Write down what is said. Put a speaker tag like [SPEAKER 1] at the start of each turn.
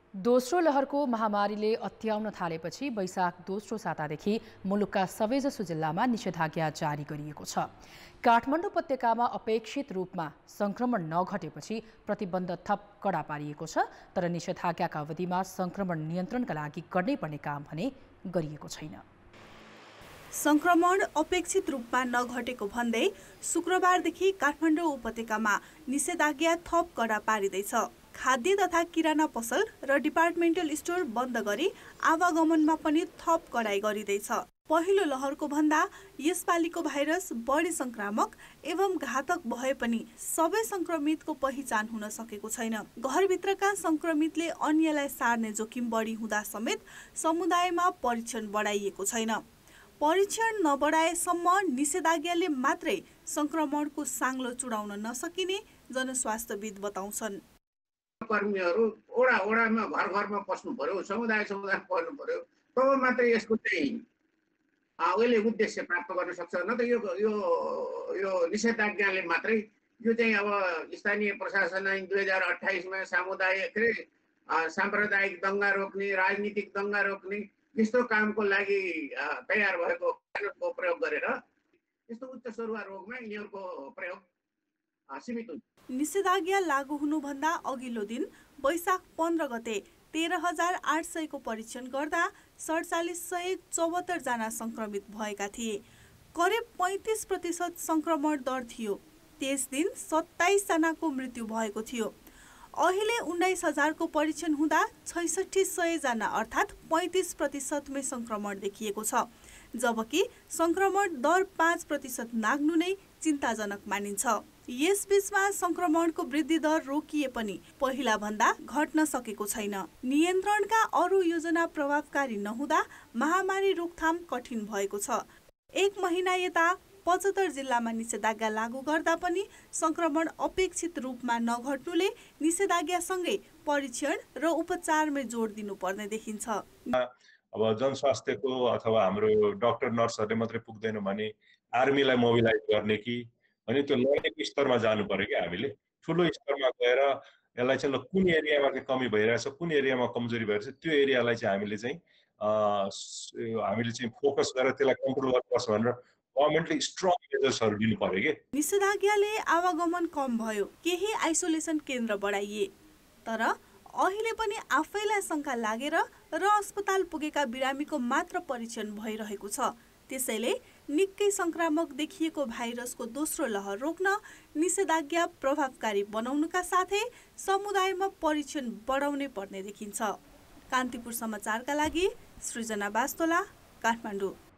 [SPEAKER 1] दोस्रो लहरको महामारीले अत्याउन थालेपछि वैशाख दोस्रो सातादेखि मुलुकका सबैजसो जिल्लामा निषेधाज्ञा जारी गरिएको छ। काठमाडौँ उपत्यकामा अपेक्षित रूपमा संक्रमण नघटेपछि प्रतिबन्ध थप कडा पारिएको छ, तर निषेधाज्ञाका अवधिमा संक्रमण नियन्त्रणका लागि गर्नै पर्ने काम भने गरिएको छैन।
[SPEAKER 2] संक्रमण अपेक्षित रूपमा नघटेको भन्दै शुक्रबारदेखि काठमाडौँ उपत्यकामा निषेधाज्ञा थप कडा पारिँदैछ। खाद्य तथा किराना पसल र डिपार्टमेन्टल स्टोर बन्द गरी आवागमनमा पनि थप कडाई गरिँदैछ। पहिलो लहरको भन्दा यसपालिको भाइरस बढी संक्रामक एवं घातक भए पनि सबै संक्रमितको पहिचान हुन सकेको छैन। घरभित्रका संक्रमितले अन्यलाई सार्ने जोखिम बढी हुँदा समेत समुदायमा परीक्षण बढाइएको छैन। परीक्षण नबढाएसम्म निषेधाज्ञाले मात्रै संक्रमणको साङ्लो चुडाउन नसकिने जनस्वास्थ्यविद बताउँछन्।
[SPEAKER 3] कर्मीहरू ओडा ओडामा घर घरमा पस्नु पर्यो, समुदाय समुदाय पस्नु पर्यो, तब मात्रै यसको चाहिँ अहिले उद्देश्य प्राप्त गर्न सक्छ। न त यो निषेधाज्ञाले मात्रै यो चाहिँ अब स्थानीय प्रशासन ऐन 2028 मा साम्प्रदायिक दंगा रोक्ने, राजनीतिक दंगा रोक्ने यस्तो कामको लागि तयार भएको कानुनको प्रयोग गरेर यस्तो उच्च सरुवा रोगमा यिनीहरूको प्रयोग सीमित हुन्छ।
[SPEAKER 2] निषेधाज्ञा लागू हुनुभन्दा अघिल्लो दिन वैशाख 15 गते 13,800 को परीक्षण गर्दा 4,774 जना संक्रमित भएका थिए। करिब 35% संक्रमण दर थियो। त्यस दिन 27 जनाको मृत्यु भएको थियो। अहिले 19,000 को परीक्षण हुँदा 6600 जना अर्थात् 35% मै संक्रमण देखिएको छ, जबकि संक्रमण दर 5% नाग्नु नै चिन्ताजनक मानिन्छ। यसबीचमा संक्रमणको वृद्धि दर रोकिए पनि पहिला भन्दा घट्न सकेको छैन। नियन्त्रणका अरू योजना प्रभावकारी नहुँदा महामारी रोकथाम कठिन भएको छ। एक महिना यता 75 जिल्लामा निषेधाज्ञा लागू गर्दा पनि संक्रमण अपेक्षित रूपमा नघट्नुले निषेधाज्ञासँगै परीक्षण र उपचारमै जोड दिनुपर्ने देखिन्छ।
[SPEAKER 4] अब जनस्वास्थ्यको अथवा हाम्रो डाक्टर नर्सहरूले मात्रै पुग्दैन भने आर्मीलाई मोबिलाइज गर्ने कि अनि त्यो लडेको स्तरमा जानु पर्यो कि हामीले ठुलो स्तरमा गएर यसलाई चाहिँ कुन एरियामा चाहिँ कमी भइरहेछ, कुन एरियामा कमजोरी भइरहेछ त्यो एरियालाई चाहिँ हामीले चाहिँ फोकस गरेर त्यसलाई कन्ट्रोल गर्नुपर्छ भनेर गभर्नमेन्टले स्ट्रङ मेजर्सहरू लिनु पर्यो कि।
[SPEAKER 2] निषेधाज्ञाले आवागमन कम भयो, केही आइसोलेसन केन्द्र बढाइए, तर अहिले पनि आफैलाई शंका लागेर र अस्पताल पुगेका बिरामीको मात्र परीक्षण भइरहेको छ। त्यसैले निकै संक्रामक देखिएको भाइरसको दोस्रो लहर रोक्न निषेधाज्ञा प्रभावकारी बनाउनुका साथै समुदायमा परीक्षण बढाउनै पर्ने देखिन्छ। कान्तिपुर समाचारका लागि सृजना बास्तोला, काठमाडौँ।